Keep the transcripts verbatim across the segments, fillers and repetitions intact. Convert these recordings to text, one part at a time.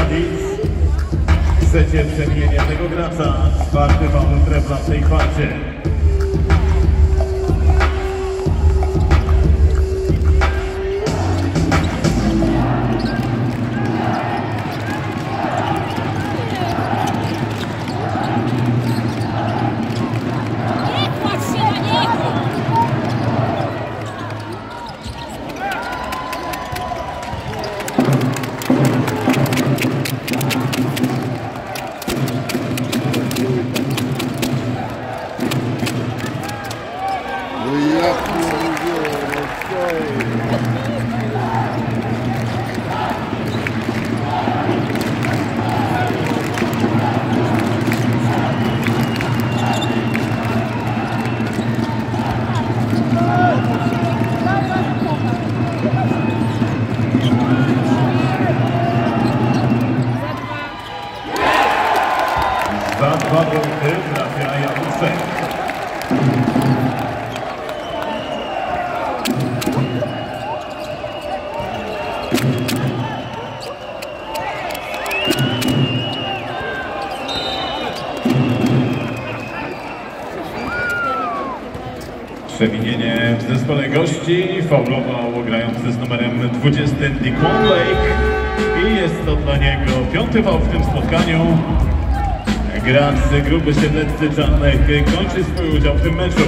Rawic. Trzecie przemienienie tego gracza, czwarty faul trefla w tej kwarcie. Za dwa punkty trafia Januszek. Przewinienie w zespole gości, faulował grający z numerem dwudziestym Dequan Lake i jest to dla niego piąty faul w tym spotkaniu. Gracz z grupy Siedleccy Czarnych kończy swój udział w tym meczu.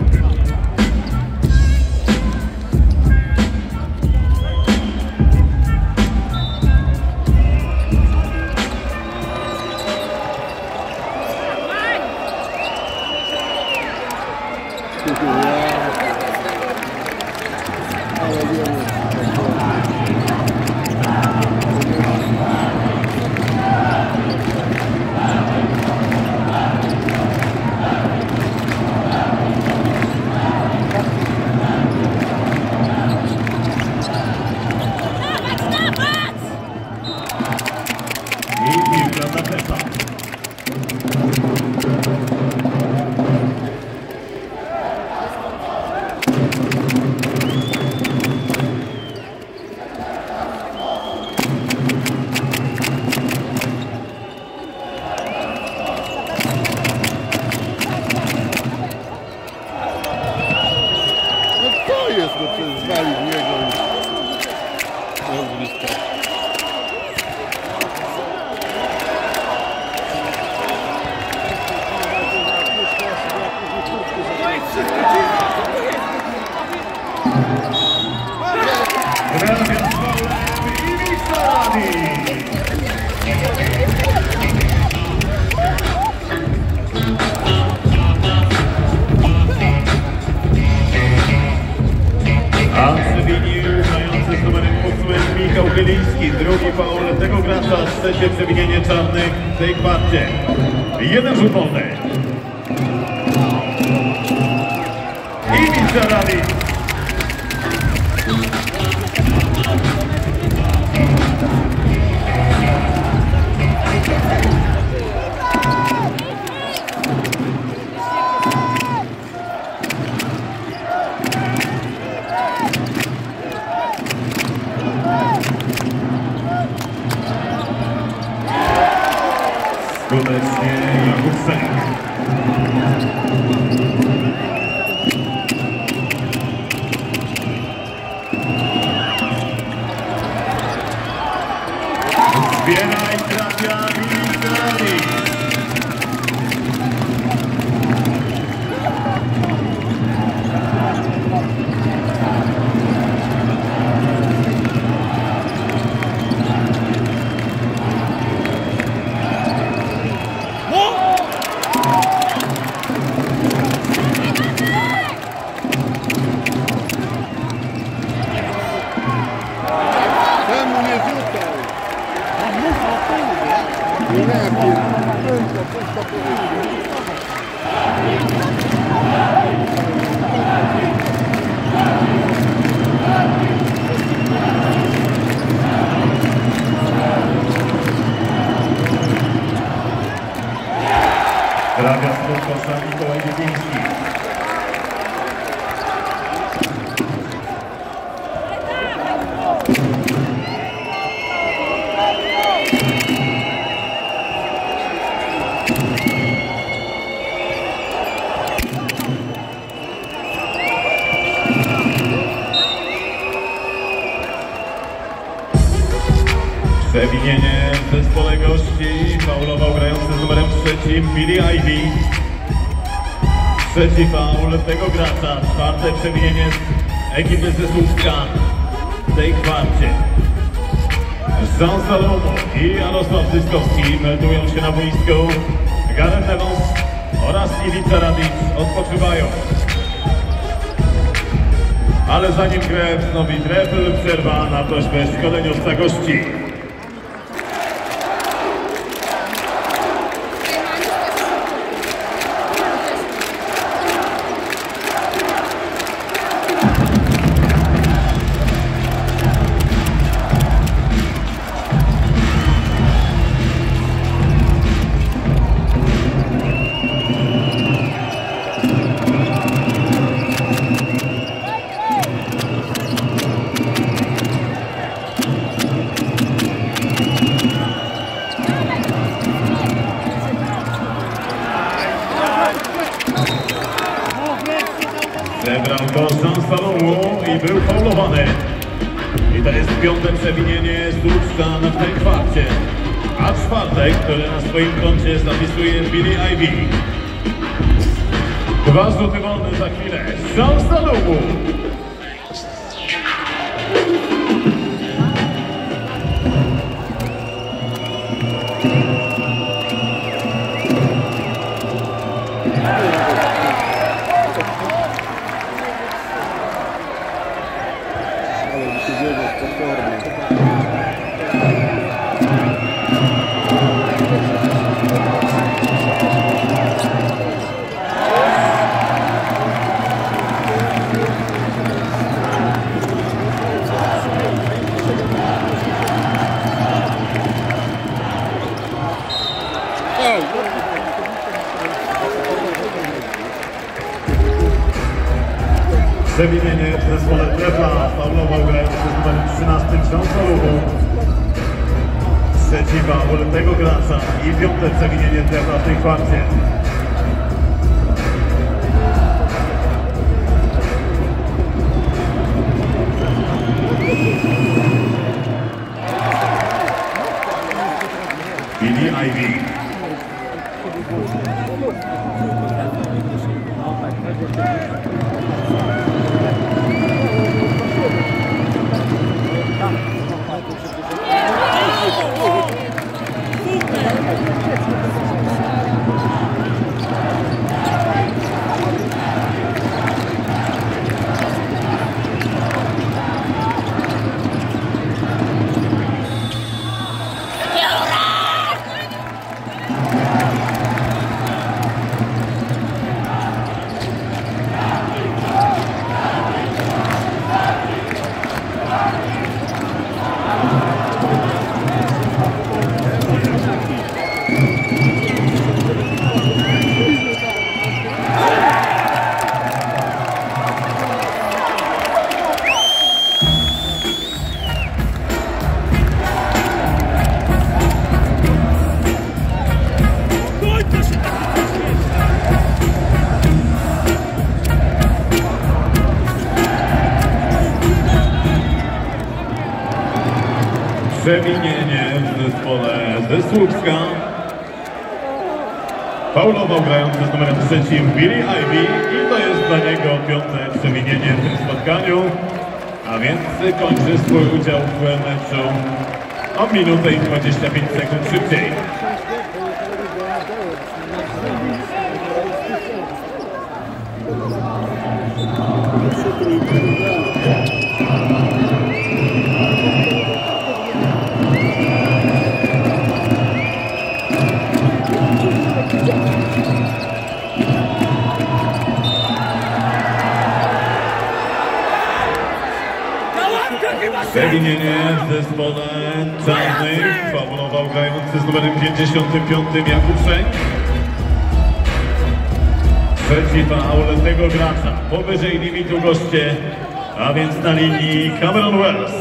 Michał Chyliński, drugi faul tego gracza, trzecie przewinienie Czarnych w tej kwarcie. Jeden rzut wolny. Iwica Rawic. Skutecznie Jakucek. Zbiera i trafia Iwica Rawic. Trafia z kosza Mikołaj Wiedźmiński. w zespole gości faulował grający z numerem trzecim Billy Ivy. Trzeci faul tego gracza, czwarte przewinienie ekipy ze Słupska w tej kwarcie. Jean Salomo i Jarosław Zyskowski meldują się na boisku. Gareth Evans oraz Iwica Radic odpoczywają. Ale zanim grę wznowi trefl, przerwa na prośbę szkoleniowca gości. Zebrał go Jean Salomo i był faulowany. I to jest piąte przewinienie Słupska w tej kwarcie. A czwarte, które na swoim koncie zapisuje Billy Ivy. Dwa rzuty wolne za chwilę. Jean Salomo. Przewinienie w zespole trefla, faulował grający z numerem trzynastym Jean Salomo. Trzeci faul tego gracza i piąte przewinienie trefla w tej kwarcie. Billy Ivy. Przewinienie w zespole ze Słupska. Faulował grający z numerem trzecim Billy Ivy i to jest dla niego piąte przewinienie w tym spotkaniu. A więc kończy swój udział w meczu o minutę i dwadzieścia pięć sekund szybciej. Przewinienie w zespole czarnych, faulował grający z numerem pięćdziesiątym piątym Jakub Szek. Trzeci faul tego gracza, powyżej limitu goście, a więc na linii Cameron Wells.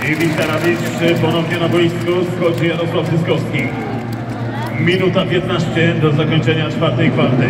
Iwica Radicz ponownie na boisku, schodzi Jarosław Zyskowski. Minuta piętnaście do zakończenia czwartej kwarty.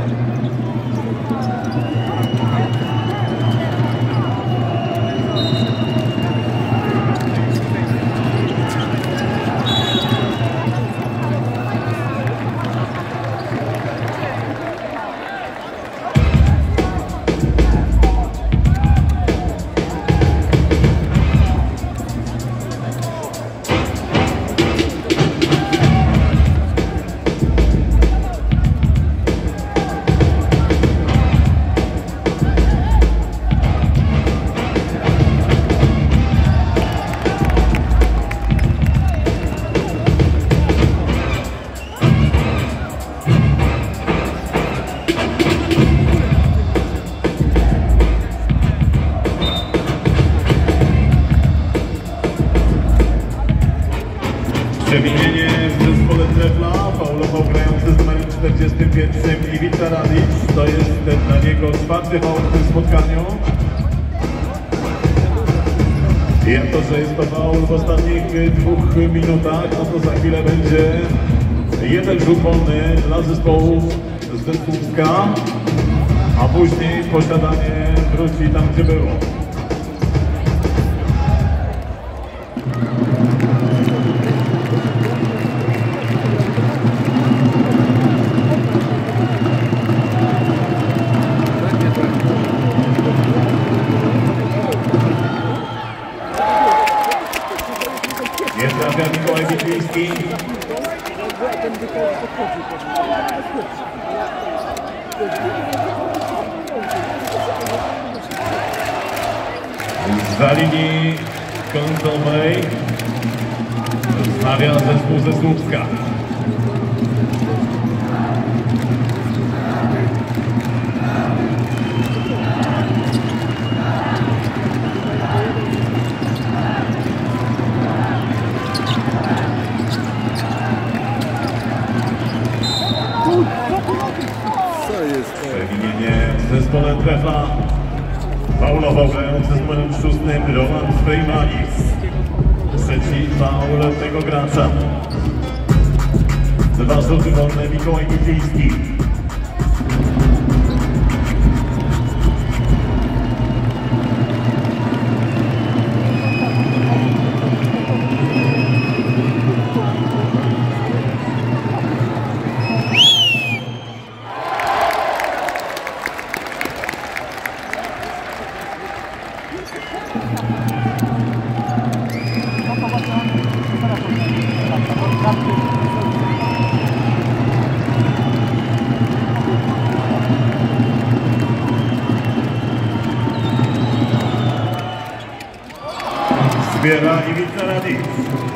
Przewinienie w zespole Trefla, faulował grający z numerem czterdziestym pierwszym Iwica Radicz. To jest dla niego czwarty faul w tym spotkaniu. I jako, że jest to faul w ostatnich dwóch minutach, no to za chwilę będzie jeden rzut wolny dla zespołu z Słupska, a później posiadanie wróci tam, gdzie było. Jest trafia Mikołaj Witliński. Za linii końcowej stawia zespół ze Słupska. Przewinienie w zespole Trefla. Faulował grający z numerem szóstym Roman Frejmanis. Trzeci faul tego gracza. Dwa rzuty wolne Mikołaj Witliński. Zbiera Iwica Radicz.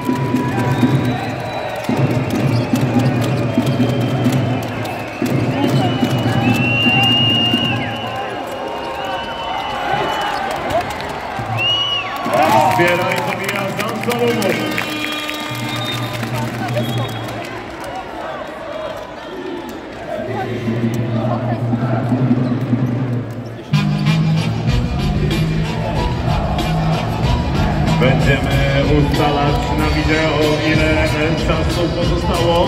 Zbiera i zabija Jan Salomon. Będziemy ustalać na wideo, ile czasu pozostało.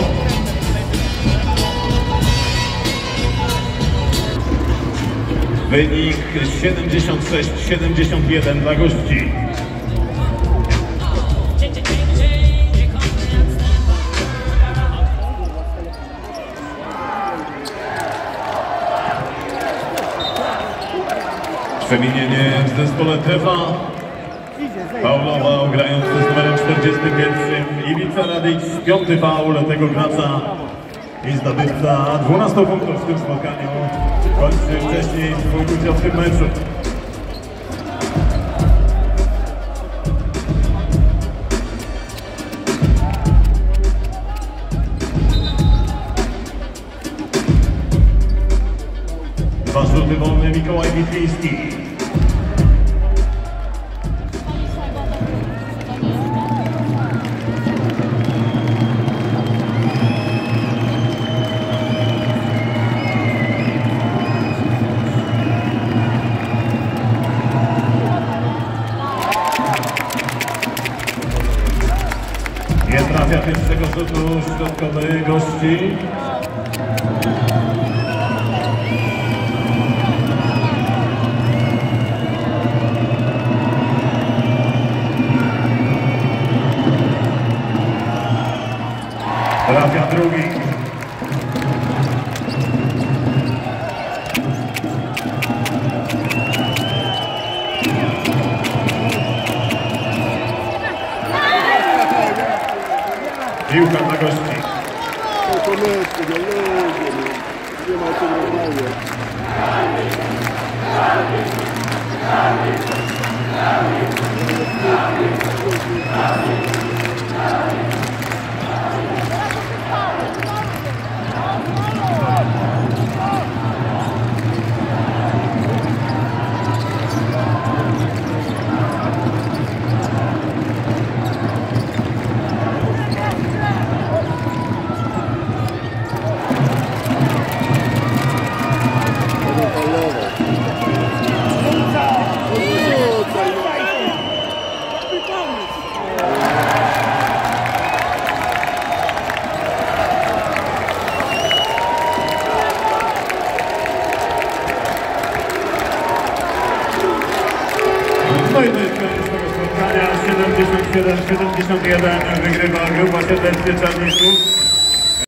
Wynik siedemdziesiąt sześć siedemdziesiąt jeden dla gości. Przewinienie w zespole Trefla. Faulował grający z numerem czterdziestym pierwszym Iwica Radicz. Piąty faul tego gracza i zdobywca dwunastu punktów w tym spotkaniu. Kończy wcześniej swój udział w tym meczu. Dwa rzuty wolne Mikołaj Witliński. drugi. Piłka dla gości. To mecz, to nie ma co normalnie. No i to jest koniec tego spotkania. siedemdziesiąt siedem siedemdziesiąt jeden wygrywa grupa serdecznie Czarników.